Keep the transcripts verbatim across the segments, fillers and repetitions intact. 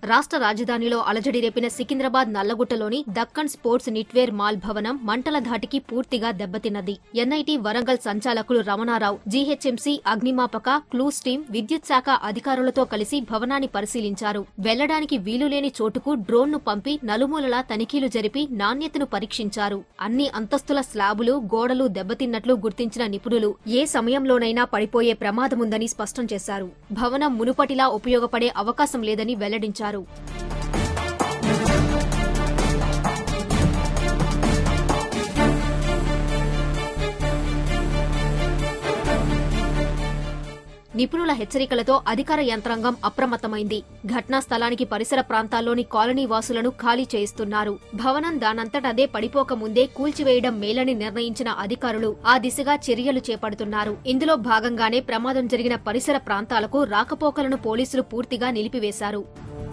రాష్ట్ర రాజధానిలో అలజడి రేపిన సికింద్రాబాద్ నల్లగుట్టలోని దక్కన్ స్పోర్ట్స్ నిట్వేర్ మాల్ భవనం మంటల ధాటికి పూర్తిగా దెబ్బతిన్నది. ఎన్ఐటీ వరంగల్ సంచాలకులు రమణారావు, జీహెచ్ఎంసీ, అగ్నిమాపక, క్లూస్ టీం, విద్యుత్ శాఖ అధికారులతో కలిసి భవనాన్ని పరిశీలించారు. వెళ్లడానికి వీలులేని చోటుకు డ్రోన్ను పంపి నలుమూలలా తనిఖీలు జరిపి నాణ్యతను పరీక్షించారు. అన్ని అంతస్తుల స్లాబులు, గోడలు దెబ్బతిన్నట్లు గుర్తించిన నిపుణులు ఏ సమయంలోనైనా పడిపోయే ప్రమాదముందని స్పష్టం చేశారు. భవనం మునుపటిలా ఉపయోగపడే అవకాశం లేదని వెల్లడించారు. నిపుణుల హెచ్చరికలతో అధికార యంత్రాంగం అప్రమత్తమైంది. ఘటనా స్థలానికి పరిసర ప్రాంతాల్లోని కాలనీ వాసులను ఖాళీ చేయిస్తున్నారు. భవనం దానంతటదే పడిపోకముందే కూల్చివేయడం మేలని నిర్ణయించిన అధికారులు ఆ దిశగా చర్యలు చేపడుతున్నారు. ఇందులో భాగంగానే ప్రమాదం జరిగిన పరిసర ప్రాంతాలకు రాకపోకలను పోలీసులు పూర్తిగా నిలిపివేశారు.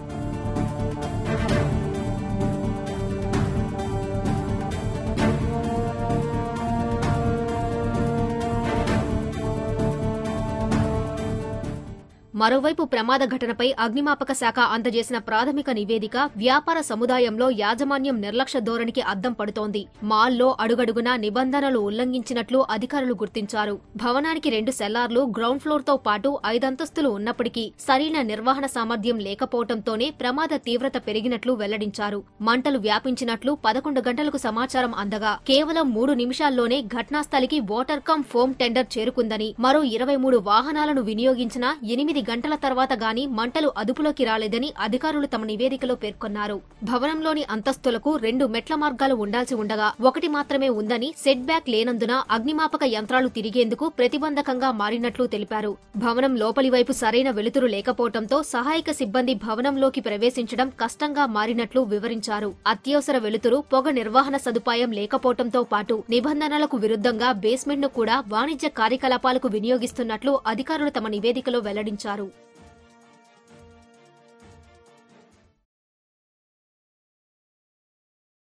మరోవైపు ప్రమాద ఘటనపై అగ్నిమాపక శాఖ అందజేసిన ప్రాథమిక నివేదిక వ్యాపార సముదాయంలో యాజమాన్యం నిర్లక్ష్య ధోరణికి అద్దం పడుతోంది. మాల్లో అడుగడుగునా నిబంధనలు ఉల్లంఘించినట్లు అధికారులు గుర్తించారు. భవనానికి రెండు సెల్లార్లు, గ్రౌండ్ ఫ్లోర్తో పాటు ఐదంతస్తులు ఉన్నప్పటికీ సరైన నిర్వహణ సామర్థ్యం లేకపోవడంతోనే ప్రమాద తీవ్రత పెరిగినట్లు వెల్లడించారు. మంటలు వ్యాపించినట్లు పదకొండు గంటలకు సమాచారం అందగా కేవలం మూడు నిమిషాల్లోనే ఘటనాస్థలికి వాటర్ కమ్ ఫోమ్ టెండర్ చేరుకుందని, మరో ఇరవై మూడు వాహనాలను వినియోగించిన ఎనిమిది గంటల తర్వాత గాని మంటలు అదుపులోకి రాలేదని అధికారులు తమ నివేదికలో పేర్కొన్నారు. భవనంలోని అంతస్తులకు రెండు మెట్ల మార్గాలు ఉండాల్సి ఉండగా ఒకటి మాత్రమే ఉందని, సెట్ బ్యాక్ లేనందున అగ్నిమాపక యంత్రాలు తిరిగేందుకు ప్రతిబంధకంగా మారినట్లు తెలిపారు. భవనం లోపలి వైపు సరైన వెలుతురు లేకపోవడంతో సహాయక సిబ్బంది భవనంలోకి ప్రవేశించడం కష్టంగా మారినట్లు వివరించారు. అత్యవసర వెలుతురు, పొగ నిర్వహణ సదుపాయం లేకపోవడంతో పాటు నిబంధనలకు విరుద్ధంగా బేస్మెంట్ ను కూడా వాణిజ్య కార్యకలాపాలకు వినియోగిస్తున్నట్లు అధికారులు తమ నివేదికలో వెల్లడించారు.